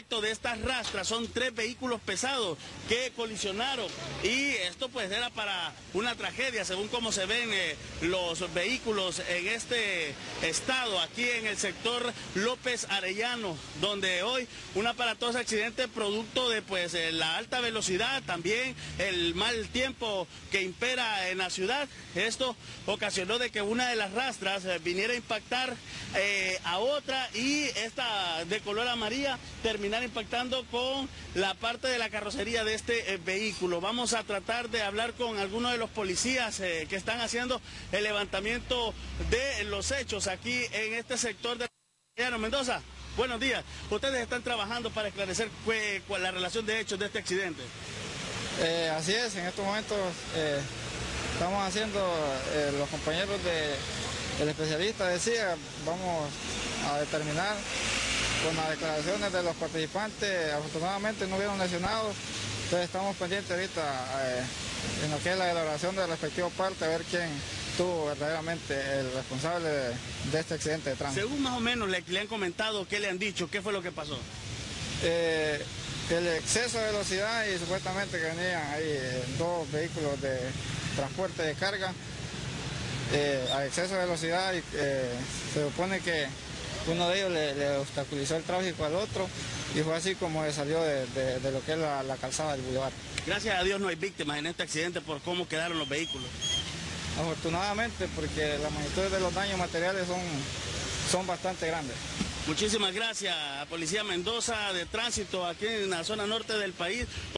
efecto de estas rastras son 3 vehículos pesados que colisionaron, y esto pues era para una tragedia según como se ven los vehículos en este estado, aquí en el sector López Arellano, donde hoy un aparatoso accidente producto de pues la alta velocidad, también el mal tiempo que impera en la ciudad. Esto ocasionó de que una de las rastras viniera a impactar a otra, y esta de color amarilla terminara impactando con la parte de la carrocería de este vehículo. Vamos a tratar de hablar con algunos de los policías que están haciendo el levantamiento de los hechos aquí en este sector de Mendoza. Buenos días. Ustedes están trabajando para esclarecer cuál es la relación de hechos de este accidente. Así es, en estos momentos estamos haciendo, los compañeros del especialista decía, vamos a determinar con las declaraciones de los participantes. Afortunadamente no hubieron lesionados, entonces estamos pendientes ahorita en lo que es la elaboración del respectivo parte, a ver quién tuvo verdaderamente el responsable de este accidente de tránsito. Según más o menos le han comentado, ¿qué le han dicho? ¿Qué fue lo que pasó? El exceso de velocidad, y supuestamente que venían ahí 2 vehículos de transporte de carga a exceso de velocidad, y se supone que uno de ellos le obstaculizó el tráfico al otro, y fue así como se salió de lo que es la calzada del bulevar. Gracias a Dios no hay víctimas en este accidente por cómo quedaron los vehículos. Afortunadamente, porque la magnitud de los daños materiales son bastante grandes. Muchísimas gracias a Policía Mendoza de Tránsito aquí en la zona norte del país.